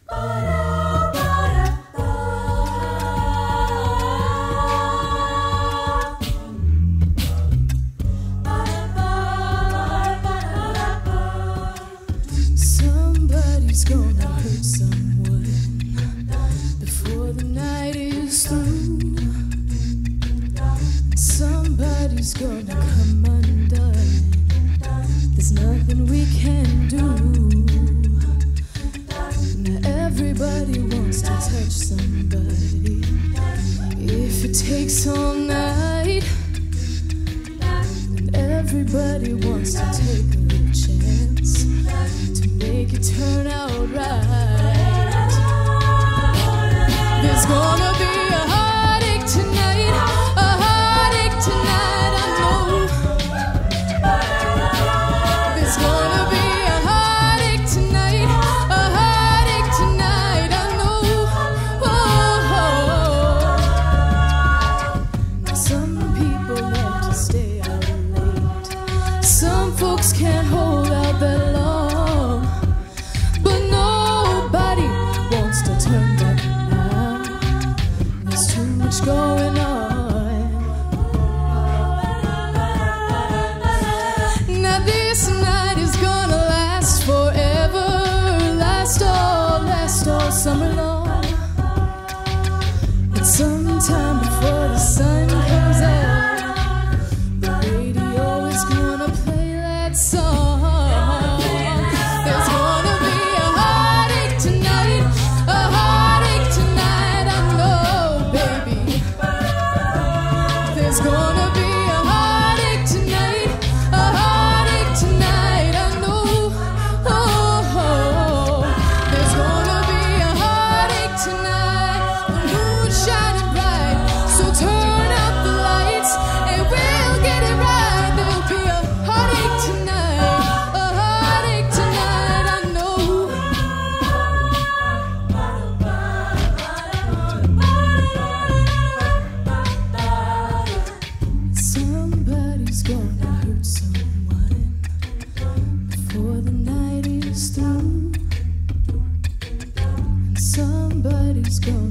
Somebody's gonna hurt someone before the night is through. Somebody's gonna come undone. There's nothing we can do. Now everybody wants to touch somebody. If it takes all night, and everybody wants to take a little chance to make it turn out right. There's gonna be a heartache tonight, a heartache tonight, I know. There's gonna be a heartache tonight, a heartache tonight, I know. Oh. Some people like to stay out late. Some folks can't hold out that long. But nobody wants to turn back now. There's too much going on. Now this night is gonna last forever, last all summer long. But sometime before the sun comes out, the radio is gonna play that song. There's gonna be a heartache tonight, a heartache tonight, I know, baby. There's gonna be a heartache tonight, a heartache tonight, I know. Oh, there's gonna be a heartache tonight, the moon's shining bright, so turn out the lights and we'll get it right. There'll be a heartache tonight, a heartache tonight, I know. Somebody's gonna hurt someone before the night is through. And somebody's gonna